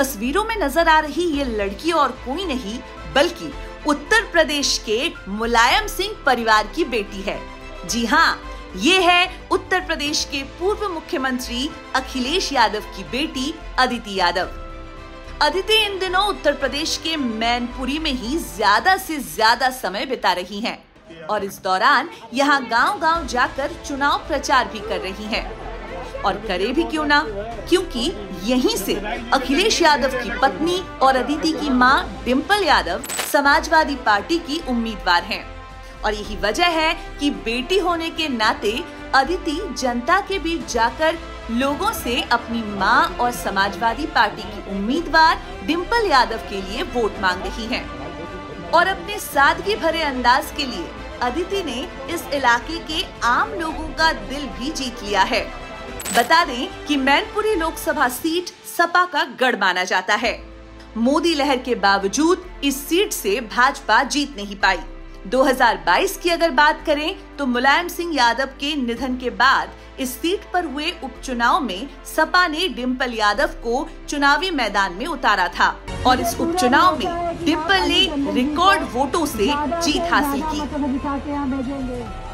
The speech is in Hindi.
तस्वीरों में नजर आ रही ये लड़की और कोई नहीं बल्कि उत्तर प्रदेश के मुलायम सिंह परिवार की बेटी है। जी हाँ, ये है उत्तर प्रदेश के पूर्व मुख्यमंत्री अखिलेश यादव की बेटी अदिति यादव। अदिति इन दिनों उत्तर प्रदेश के मैनपुरी में ही ज्यादा से ज्यादा समय बिता रही हैं और इस दौरान यहाँ गांव-गांव जाकर चुनाव प्रचार भी कर रही हैं। और करे भी क्यों ना, क्योंकि यहीं से अखिलेश यादव की पत्नी और अदिति की मां डिंपल यादव समाजवादी पार्टी की उम्मीदवार हैं। और यही वजह है कि बेटी होने के नाते अदिति जनता के बीच जाकर लोगों से अपनी मां और समाजवादी पार्टी की उम्मीदवार डिंपल यादव के लिए वोट मांग रही हैं। और अपने सादगी भरे अंदाज के लिए अदिति ने इस इलाके के आम लोगों का दिल भी जीत लिया है। बता दें कि मैनपुरी लोकसभा सीट सपा का गढ़ माना जाता है। मोदी लहर के बावजूद इस सीट से भाजपा जीत नहीं पाई। 2022 की अगर बात करें तो मुलायम सिंह यादव के निधन के बाद इस सीट पर हुए उपचुनाव में सपा ने डिंपल यादव को चुनावी मैदान में उतारा था और इस उपचुनाव में डिंपल ने रिकॉर्ड वोटों से जीत हासिल की।